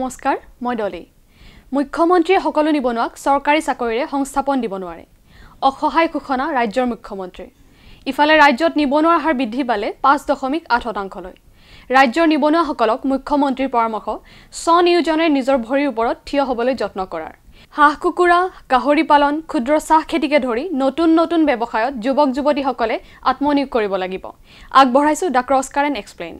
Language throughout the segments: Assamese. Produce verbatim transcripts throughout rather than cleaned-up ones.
নমস্কাৰ মই ডলি মুখ্যমন্ত্ৰীয়ে সকলো নিবনুৱাক চৰকাৰী চাকৰিৰে সংস্থাপন দিব নোৱাৰে অসহায় ঘোষণা ৰাজ্যৰ মুখ্যমন্ত্ৰী ইফালে ৰাজ্যত নিবনুৱাৰ হাৰ বৃদ্ধি পালে পাঁচ দশমিক আঠ শতাংশলৈ ৰাজ্যৰ নিবনুৱাসকলক মুখ্যমন্ত্ৰীৰ পৰামৰ্শ স্বনিয়োজনে নিজৰ ভৰিৰ ওপৰত থিয় হ'বলৈ যত্ন কৰাৰ হাঁহ কুকুৰা গাহৰি পালন ক্ষুদ্ৰ চাহ খেতিকে ধৰি নতুন নতুন ব্যৱসায়ত যুৱক যুৱতীসকলে আত্মনিয়োগ কৰিব লাগিব আগবঢ়াইছো দ্য ক্ৰছকাৰেণ্ট এক্সপ্লেইন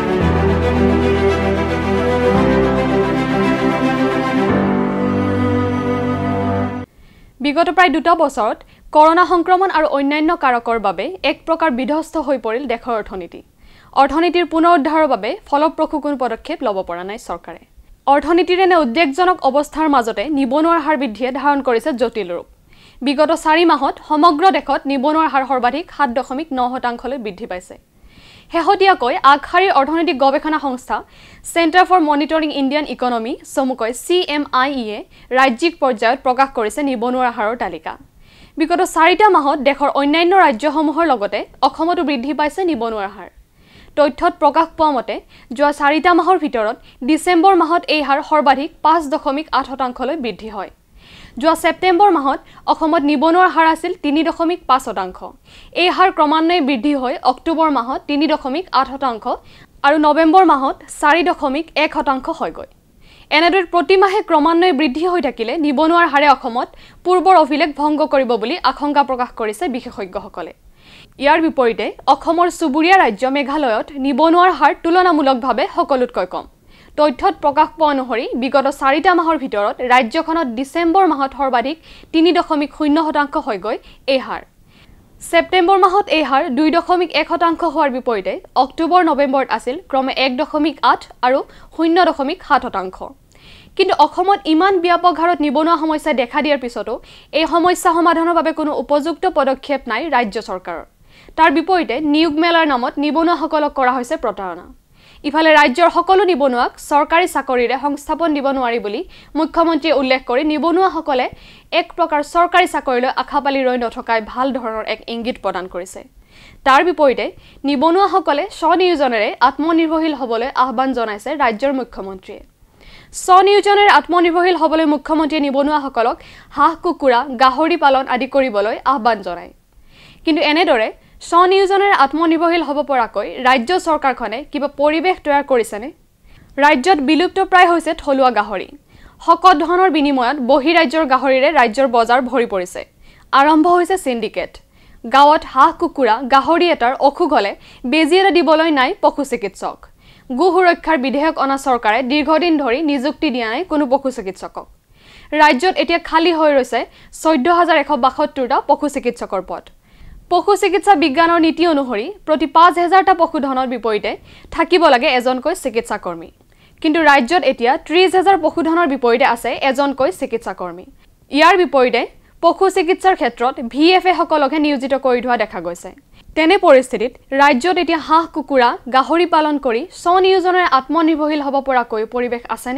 বিগত প্ৰায় দুটা বছৰত কৰোনা সংক্ৰমণ আৰু অন্যান্য কাৰকৰ বাবে এক প্ৰকাৰ বিধ্বস্ত হৈ পৰিল দেশৰ অৰ্থনীতি অৰ্থনীতিৰ পুনৰুদ্ধাৰৰ বাবে ফলপ্ৰসূ কোনো পদক্ষেপ ল'ব পৰা নাই চৰকাৰে অৰ্থনীতিৰ এনে উদ্বেগজনক অৱস্থাৰ মাজতে নিবনুৱাৰ হাৰ বৃদ্ধিয়ে ধাৰণ কৰিছে জটিল ৰূপ বিগত চাৰি মাহত সমগ্ৰ দেশত নিবনুৱাৰ হাৰ সৰ্বাধিক সাত দশমিক ন শতাংশলৈ বৃদ্ধি পাইছে শেহতীয়াকৈ আগশাৰীৰ অৰ্থনৈতিক গৱেষণা সংস্থা centre for monitoring Indian economy চমুকৈ চি এম আই ইয়ে ৰাজ্যিক পৰ্যায়ত প্ৰকাশ কৰিছে নিবনুৱাৰ হাৰৰ তালিকা বিগত চাৰিটা মাহত দেশৰ অন্যান্য ৰাজ্যসমূহৰ লগতে অসমতো বৃদ্ধি পাইছে নিবনুৱাৰ হাৰ তথ্যত প্ৰকাশ পোৱা মতে যোৱা চাৰিটা মাহৰ ভিতৰত ডিচেম্বৰ মাহত এই হাৰ সৰ্বাধিক পাঁচ দশমিক আঠ শতাংশলৈ বৃদ্ধি হয় যোৱা ছেপ্টেম্বৰ মাহত অসমত নিবনুৱাৰ হাৰ আছিল তিনি দশমিক পাঁচ শতাংশ এই হাৰ ক্ৰমান্বয়ে বৃদ্ধি হৈ অক্টোবৰ মাহত তিনি দশমিক আঠ শতাংশ আৰু নৱেম্বৰ মাহত চাৰি দশমিক এক শতাংশ হয়গৈ এনেদৰে প্ৰতিমাহে ক্ৰমান্বয়ে বৃদ্ধি হৈ থাকিলে নিবনুৱাৰ হাৰে অসমত পূৰ্বৰ অভিলেখ ভংগ কৰিব বুলি আশংকা প্ৰকাশ কৰিছে বিশেষজ্ঞসকলে ইয়াৰ বিপৰীতে অসমৰ চুবুৰীয়া ৰাজ্য মেঘালয়ত নিবনুৱাৰ হাৰ তুলনামূলকভাৱে সকলোতকৈ কম তথ্যত প্ৰকাশ পোৱা অনুসৰি বিগত চাৰিটা মাহৰ ভিতৰত ৰাজ্যখনত ডিচেম্বৰ মাহত সৰ্বাধিক তিনি দশমিক শূন্য শতাংশ হয়গৈ এই হাৰ ছেপ্টেম্বৰ মাহত এই হাৰ দুই দশমিক এক শতাংশ হোৱাৰ বিপৰীতে অক্টোবৰ নৱেম্বৰত আছিল ক্ৰমে এক দশমিক আঠ আৰু শূন্য দশমিক সাত শতাংশ কিন্তু অসমত ইমান ব্যাপক হাৰত নিবনুৱা সমস্যা দেখা দিয়াৰ পিছতো এই সমস্যা সমাধানৰ বাবে কোনো উপযুক্ত পদক্ষেপ নাই ৰাজ্য চৰকাৰৰ তাৰ বিপৰীতে নিয়োগ মেলাৰ নামত নিবনুৱাসকলক কৰা হৈছে প্ৰতাৰণা ইফালে ৰাজ্যৰ সকলো নিবনুৱাক চৰকাৰী চাকৰিৰে সংস্থাপন দিব নোৱাৰি বুলি মুখ্যমন্ত্ৰীয়ে উল্লেখ কৰি নিবনুৱাসকলে এক প্ৰকাৰ চৰকাৰী চাকৰিলৈ আশা পালি ৰৈ নথকাই ভাল ধৰণৰ এক ইংগিত প্ৰদান কৰিছে তাৰ বিপৰীতে নিবনুৱাসকলে স্বনিয়োজনেৰে আত্মনিৰ্ভৰশীল হ'বলৈ আহ্বান জনাইছে ৰাজ্যৰ মুখ্যমন্ত্ৰীয়ে স্বনিয়োজনেৰে আত্মনিৰ্ভৰশীল হ'বলৈ মুখ্যমন্ত্ৰীয়ে নিবনুৱাসকলক হাঁহ কুকুৰা গাহৰি পালন আদি কৰিবলৈ আহ্বান জনায় কিন্তু এনেদৰে স্বনিয়োজনেৰে আত্মনিৰ্ভৰশীল হ'ব পৰাকৈ ৰাজ্য চৰকাৰখনে কিবা পৰিৱেশ তৈয়াৰ কৰিছেনে ৰাজ্যত বিলুপ্ত প্ৰায় হৈছে থলুৱা গাহৰি শকত ধনৰ বিনিময়ত বহিৰাজ্যৰ গাহৰিৰে ৰাজ্যৰ বজাৰ ভৰি পৰিছে আৰম্ভ হৈছে সিন্ডিকেট গাঁৱত হাঁহ কুকুৰা গাহৰি এটাৰ অসুখ হ'লে বেজী এটা দিবলৈ নাই পশু চিকিৎসক গো সুৰক্ষাৰ বিধেয়ক অনা চৰকাৰে দীৰ্ঘদিন ধৰি নিযুক্তি দিয়া নাই কোনো পশু চিকিৎসকক ৰাজ্যত এতিয়া খালী হৈ ৰৈছে চৈধ্য হাজাৰ এশ বাসত্তৰটা পশু চিকিৎসকৰ পদ পশু চিকিৎসা বিজ্ঞানৰ নীতি অনুসৰি প্ৰতি পাঁচ হাজাৰটা পশুধনৰ বিপৰীতে থাকিব লাগে এজনকৈ চিকিৎসা কৰ্মী কিন্তু ৰাজ্যত এতিয়া ত্ৰিশ হাজাৰ পশুধনৰ বিপৰীতে আছে এজনকৈ চিকিৎসা কৰ্মী ইয়াৰ বিপৰীতে পশু চিকিৎসাৰ ক্ষেত্ৰত ভি এফ এ সকলকহে নিয়োজিত কৰি থোৱা দেখা গৈছে তেনে পৰিস্থিতিত ৰাজ্যত এতিয়া হাঁহ কুকুৰা গাহৰি পালন কৰি স্বনিয়োজনেৰে আত্মনিৰ্ভৰশীল হ'ব পৰাকৈ পৰিৱেশ আছেনে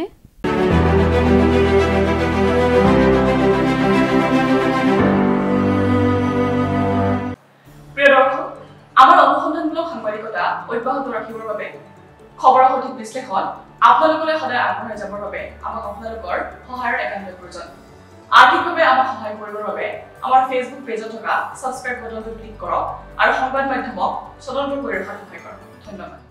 প্ৰিয় দৰ্শক আমাৰ অনুসন্ধানমূলক সাংবাদিকতা অব্যাহত ৰাখিবৰ বাবে খবৰৰ সঠিক বিশ্লেষণ আপোনালোকলৈ সদায় আগবঢ়াই যাবৰ বাবে আমাক আপোনালোকৰ সহায়ৰ একান্ত প্ৰয়োজন আৰ্থিকভাৱে আমাক সহায় কৰিবৰ বাবে আমাৰ ফেচবুক পেজত থকা ছাবস্ক্ৰাইব বাটনটো ক্লিক কৰক আৰু সংবাদ মাধ্যমক স্বতন্ত্ৰ কৰি ৰখাত সহায় কৰক ধন্যবাদ